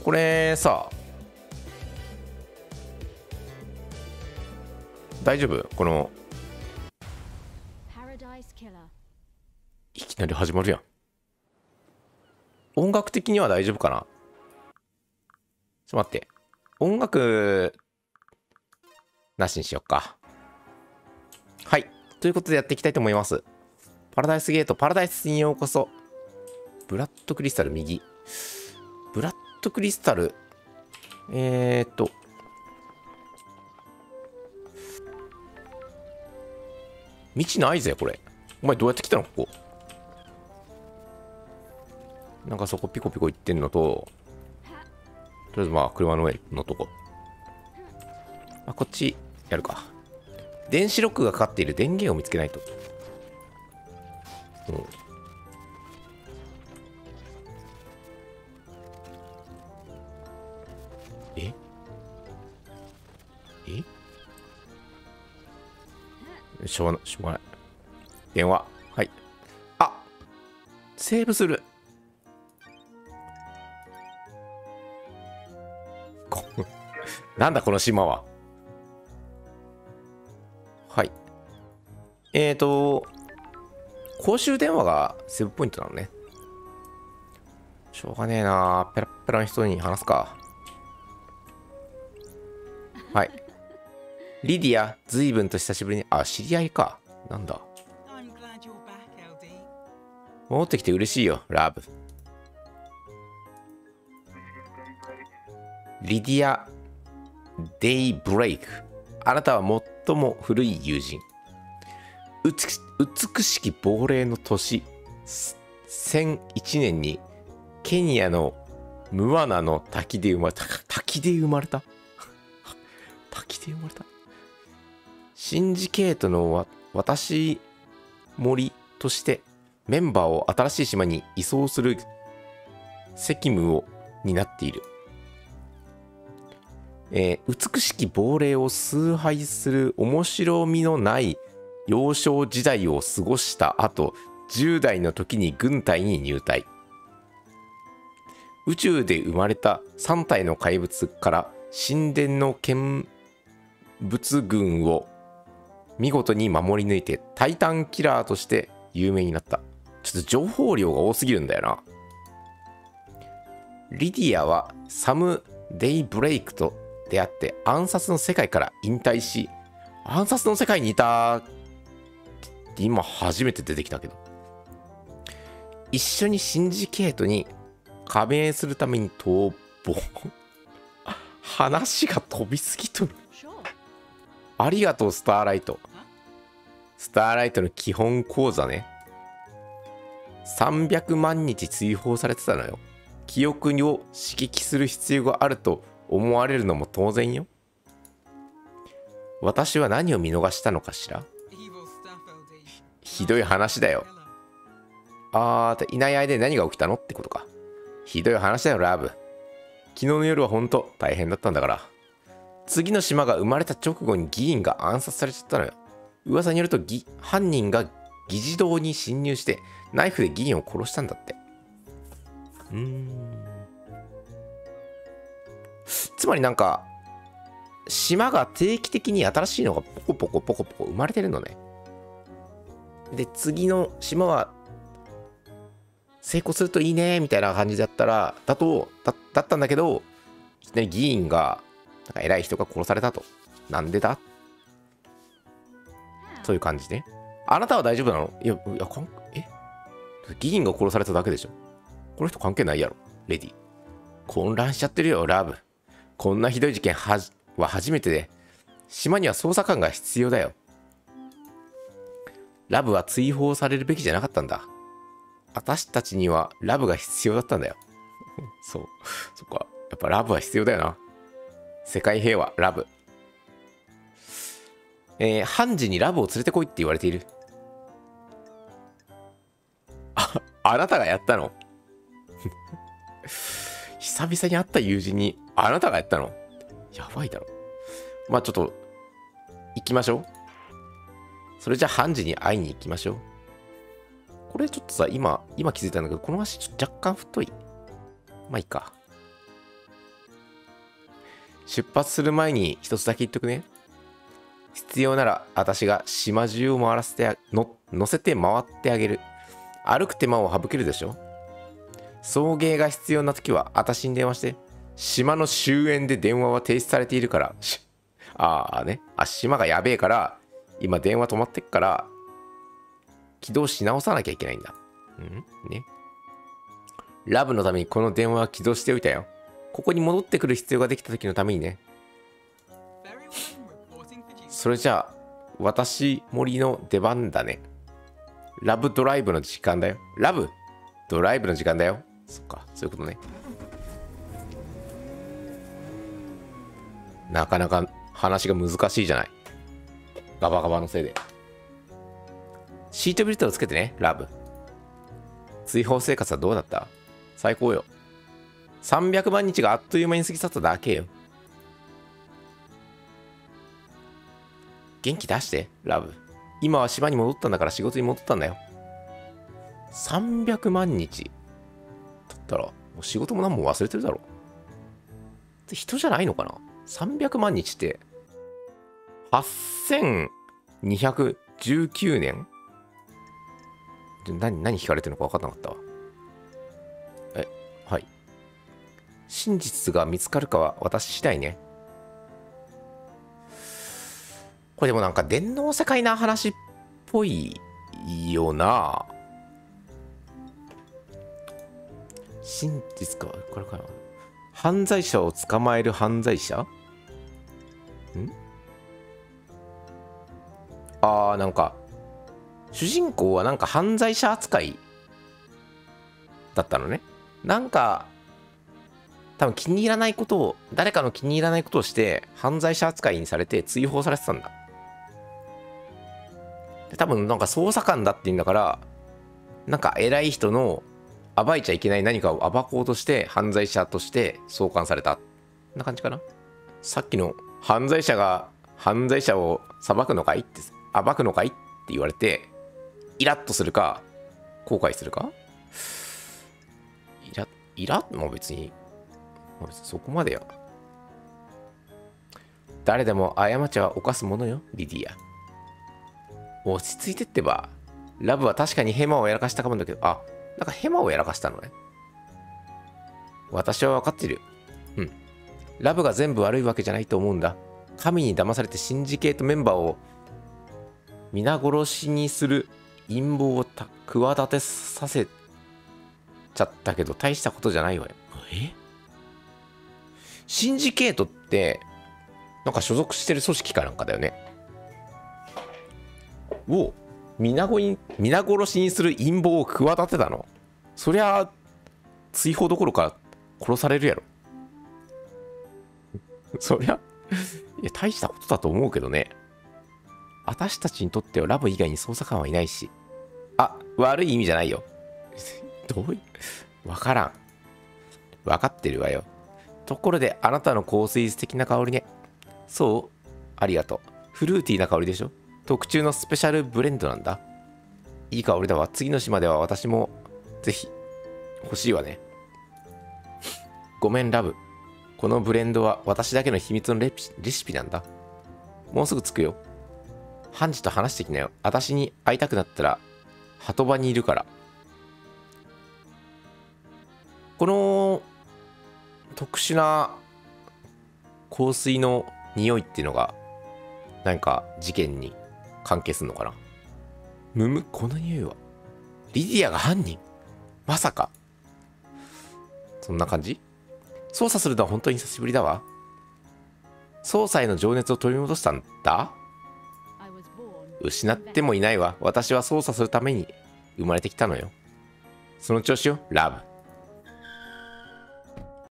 これさ、大丈夫？このいきなり始まるやん。音楽的には大丈夫かな？ちょっと待って。音楽なしにしよっか。はい。ということでやっていきたいと思います。パラダイスゲート、パラダイスにようこそ。ブラッドクリスタル右。ブラッドクリスタル。道ないぜ、これ。お前どうやって来たのここ。なんかそこピコピコ行ってんのと、とりあえずまあ車の上のとこ。あ、こっちやるか。電子ロックがかかっている電源を見つけないと。うん。しょうがない。電話。はい。あ、セーブする。なんだこの島は。はい。公衆電話がセーブポイントなのね。しょうがねえな。ペラッペラの人に話すか。はい。リディア、随分と久しぶりに。あ、知り合いか。なんだ。戻ってきて嬉しいよ、ラブ。リディア・デイブレイク。あなたは最も古い友人。美しき亡霊の年、1001年に、ケニアのムワナの滝で生まれた。滝で生まれた滝で生まれた。シンジケートの私森としてメンバーを新しい島に移送する責務を担っている。美しき亡霊を崇拝する面白みのない幼少時代を過ごした後、10代の時に軍隊に入隊。宇宙で生まれた3体の怪物から神殿の見物群を見事に守り抜いてタイタンキラーとして有名になった。ちょっと情報量が多すぎるんだよな。リディアはサム・デイブレイクと出会って暗殺の世界から引退し、暗殺の世界にいたって今初めて出てきたけど、一緒にシンジケートに加盟するために逃亡。話が飛びすぎとる。ありがとうスターライト。スターライトの基本講座ね。300万日追放されてたのよ。記憶を刺激する必要があると思われるのも当然よ。私は何を見逃したのかしら。ひどい話だよ。いない間に何が起きたのってことか。ひどい話だよ、ラブ。昨日の夜は本当大変だったんだから。次の島が生まれた直後に議員が暗殺されちゃったのよ。噂によると犯人が議事堂に侵入してナイフで議員を殺したんだって。つまりなんか島が定期的に新しいのがポコポコポコポコ生まれてるのね。で次の島は成功するといいねみたいな感じだったんだけど、いきなり議員がなんか偉い人が殺されたと。なんでだ？そういう感じね。あなたは大丈夫なの？議員が殺されただけでしょ。この人関係ないやろ、レディ。混乱しちゃってるよ、ラブ。こんなひどい事件は初めてで、島には捜査官が必要だよ。ラブは追放されるべきじゃなかったんだ。私たちにはラブが必要だったんだよ。そっか。やっぱラブは必要だよな。世界平和、ラブ。判事にラブを連れてこいって言われている。あなたがやったの？久々に会った友人にあなたがやったの？やばいだろ。まあちょっと行きましょう。それじゃあ判事に会いに行きましょう。これちょっとさ、今気づいたんだけど、この足ちょっと若干太い。まあいいか。 出発する前に一つだけ言っとくね。必要なら私が島中を回らせて乗せて回ってあげる。歩く手間を省けるでしょ。送迎が必要な時は私に電話して。島の終焉で電話は停止されているから。島がやべえから今電話止まってっから起動し直さなきゃいけないんだ。ね。ラブのためにこの電話は起動しておいたよ。ここに戻ってくる必要ができた時のためにね。それじゃあ私森の出番だね。ラブドライブの時間だよ。ラブドライブの時間だよ。そっか、そういうことね。なかなか話が難しいじゃない。ガバガバのせいで。シートベルトをつけてね、ラブ。追放生活はどうだった？最高よ。300万日があっという間に過ぎ去っただけよ。元気出して、ラブ。今は島に戻ったんだから仕事に戻ったんだよ。300万日だったら、もう仕事も何も忘れてるだろ。人じゃないのかな？ 300 万日って、8219年？何聞かれてるのか分かんなかったわ。はい。真実が見つかるかは私次第ね。これでもなんか電脳世界な話っぽいよな。真実か、これかな。犯罪者を捕まえる犯罪者？なんか主人公はなんか犯罪者扱いだったのね。なんか多分気に入らないことを、誰かの気に入らないことをして犯罪者扱いにされて追放されてたんだ。で多分なんか捜査官だって言うんだから、なんか偉い人の暴いちゃいけない何かを暴こうとして犯罪者として送還された。こんな感じかな。さっきの犯罪者が犯罪者を裁くのかいって暴くのかいって言われてイラッとするか後悔するか。イラも別にそこまでよ。誰でも過ちは犯すものよ、リディア。落ち着いてってば。ラブは確かにヘマをやらかしたかもだけど、なんかヘマをやらかしたのね。私は分かってるよ。ラブが全部悪いわけじゃないと思うんだ。神に騙されてシンジケートメンバーを皆殺しにする陰謀を企てさせちゃったけど大したことじゃないわよ。シンジケートってなんか所属してる組織かなんかだよね。皆殺しにする陰謀を企てたの。そりゃ追放どころか殺されるやろ。そりゃ大したことだと思うけどね。私たちにとってはラブ以外に捜査官はいないし。悪い意味じゃないよ。どういうわからん。分かってるわよ。ところであなたの香水素敵な香りね。そうありがとう。フルーティーな香りでしょ。特注のスペシャルブレンドなんだ。いい香りだわ。次の島では私もぜひ欲しいわね。ごめんラブ。このブレンドは私だけの秘密のレシピなんだ。もうすぐ着くよ。ハンジと話してきなよ。私に会いたくなったら鳩場にいるから。この特殊な香水の匂いっていうのが何か事件に関係するのかな。この匂いはリディアが犯人？まさか。そんな感じ？捜査するのは本当に久しぶりだわ。捜査への情熱を取り戻したんだ。失ってもいないわ。私は捜査するために生まれてきたのよ。その調子よ、ラブ。